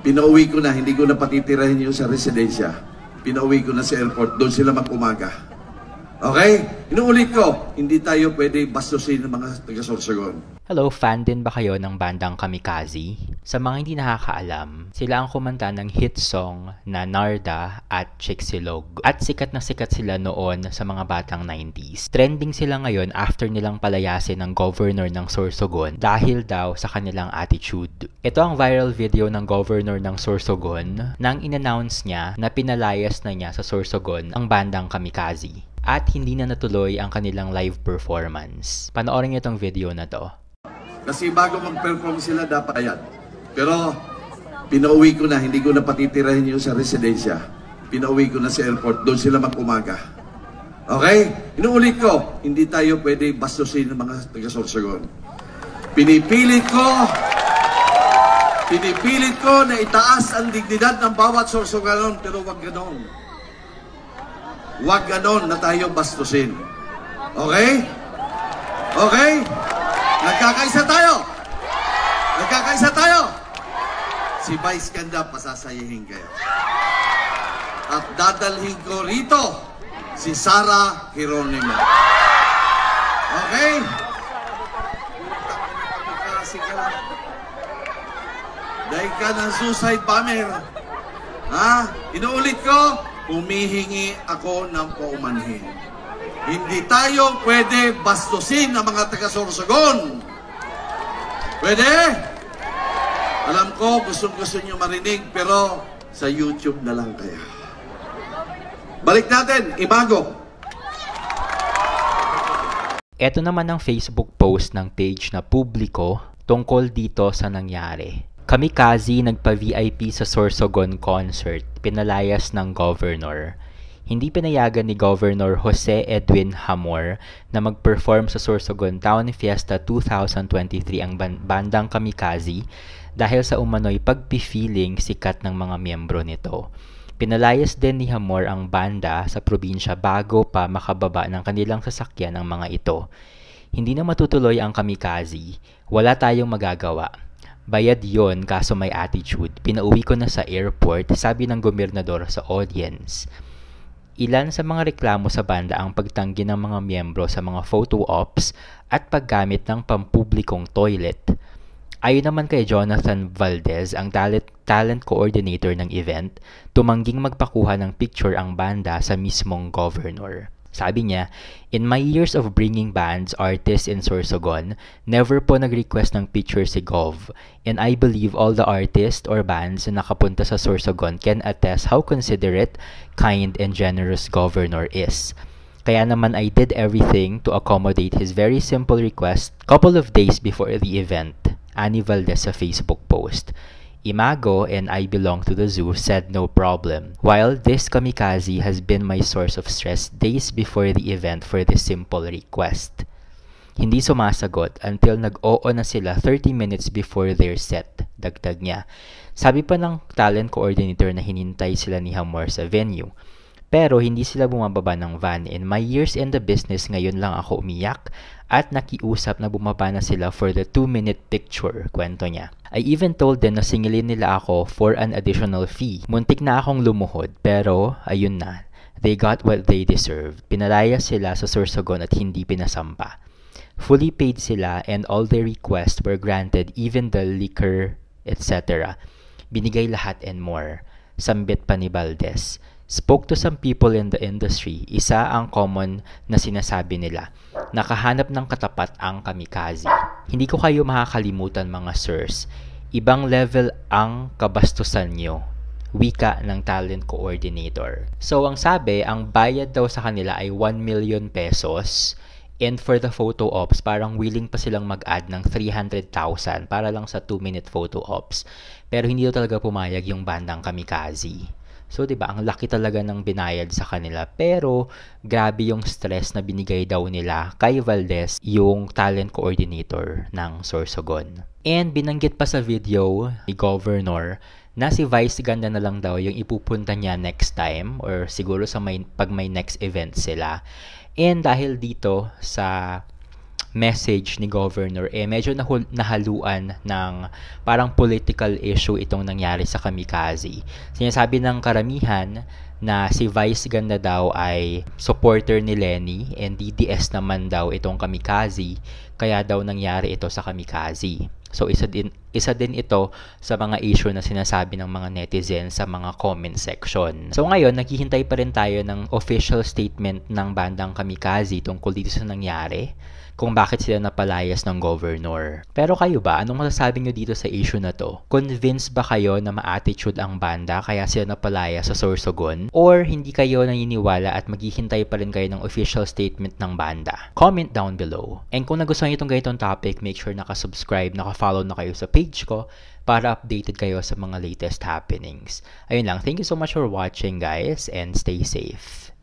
Pinauwi ko na, hindi ko na patitirahin yung sa residensya. Pinauwi ko na sa airport, doon sila mag-umaga. Okay? Inuulit ko, hindi tayo pwede bastusin ng mga taga-Sorsogon. Hello, fan din ba kayo ng bandang Kamikaze? Sa mga hindi nakakaalam, sila ang kumanta ng hit song na Narda at Chicxulub. At sikat na sikat sila noon sa mga batang 90s. Trending sila ngayon after nilang palayasin ng governor ng Sorsogon dahil daw sa kanilang attitude. Ito ang viral video ng governor ng Sorsogon nang in-announce niya na pinalayas na niya sa Sorsogon ang bandang Kamikaze. At hindi na natuloy ang kanilang live performance. Panoorin niyo itong video na to. Kasi bago mag-perform sila, dapat ayan. Pero, pinauwi ko na, hindi ko na patitirahin yung sa residensya. Pinauwi ko na sa airport, doon sila mag-umaga. Okay? Inuulit ko, hindi tayo pwede bastusin ng mga taga-Sorsogon. Pinipilit ko na itaas ang dignidad ng bawat Sorsogon, pero wag ganon. Wag ganon na tayo bastusin. Okay? Okay? Nagkakaisa tayo! Nagkakaisa tayo! Si Vice Ganda, pasasayahin kayo. At dadalhin ko rito si Sara Geronimo. Okay? Dahil ka ng suicide bomber. Ha? Inuulit ko, humihingi ako ng paumanhin. Hindi tayo pwede bastusin ang mga taga-Sorsogon. Pwede? Alam ko, gusto nyo marinig, pero sa YouTube na lang kaya. Balik natin, Imago. Ito naman ang Facebook post ng page na Publiko tungkol dito sa nangyari. Kamikaze nagpa-VIP sa Sorsogon concert, pinalayas ng governor. Hindi pinayagan ni Governor Jose Edwin Hamor na mag-perform sa Sorsogon Town Fiesta 2023 ang bandang Kamikaze dahil sa umano'y pagpifiling sikat ng mga miyembro nito. Pinalayas din ni Hamor ang banda sa probinsya bago pa makababa ng kanilang sasakyan ng mga ito. Hindi na matutuloy ang Kamikaze, wala tayong magagawa. Bayad yon kaso may attitude. Pinauwi ko na sa airport, sabi ng gobernador sa audience. Ilan sa mga reklamo sa banda ang pagtanggi ng mga miyembro sa mga photo ops at paggamit ng pampublikong toilet. Ayon naman kay Jonathan Valdez, ang talent coordinator ng event, tumangging magpakuha ng picture ang banda sa mismong governor. Sabi niya, in my years of bringing bands, artists in Sorsogon, never po nag-request ng picture si Gov. And I believe all the artists or bands na nakapunta sa Sorsogon can attest how considerate, kind, and generous Governor is. Kaya naman I did everything to accommodate his very simple request couple of days before the event. Ani Valdez sa Facebook post. Imago and I belong to the zoo said no problem, while this Kamikaze has been my source of stress days before the event for this simple request. Hindi sumasagot until nag-oo na sila 30 minutes before their set, dagdag niya. Sabi pa ng talent coordinator na hinintay sila ni Hamor sa venue. Pero hindi sila bumababa ng van. In my years in the business, ngayon lang ako umiyak at nakiusap na bumaba na sila for the 2-minute picture, kwento niya. I even told them na singilin nila ako for an additional fee. Muntik na akong lumuhod pero ayun na. They got what they deserved. Pinalaya sila sa Sorsogon at hindi pinasampa. Fully paid sila and all their requests were granted, even the liquor, etc. Binigay lahat and more. Sambit pa ni Valdez. Spoke to some people in the industry. Isa ang common na sinasabi nila. Nakahanap ng katapat ang Kamikaze. Hindi ko kayo makakalimutan mga sirs. Ibang level ang kabastusan nyo. Wika ng talent coordinator. So ang sabi, ang bayad daw sa kanila ay 1 million pesos. And for the photo ops, parang willing pa silang mag-add ng 300,000 para lang sa 2-minute photo ops. Pero hindi daw talaga pumayag yung bandang Kamikaze. So, diba, ang laki talaga ng binayad sa kanila. Pero, grabe yung stress na binigay daw nila kay Valdez, yung talent coordinator ng Sorsogon. And binanggit pa sa video ni Governor na si Vice Ganda na lang daw yung ipupunta niya next time or siguro sa pag may next event sila. And dahil dito sa message ni Governor, medyo nahaluan ng parang political issue itong nangyari sa Kamikaze. Sinasabi ng karamihan na si Vice Ganda daw ay supporter ni Lenny and DDS naman daw itong Kamikaze, kaya daw nangyari ito sa Kamikaze. So isa din ito sa mga issue na sinasabi ng mga netizens sa mga comment section. So ngayon, naghihintay pa rin tayo ng official statement ng bandang Kamikaze tungkol dito sa nangyari, kung bakit sila napalayas ng governor. Pero kayo ba, anong masasabi nyo dito sa issue na to? Convinced ba kayo na ma-attitude ang banda kaya sila napalaya sa Sorsogon? Or hindi kayo naniniwala at maghihintay pa rin kayo ng official statement ng banda? Comment down below. And kung nagustuhan nyo itong ganitong topic, make sure nakasubscribe, nakafollow na kayo sa page ko para updated kayo sa mga latest happenings. Ayun lang, thank you so much for watching guys and stay safe.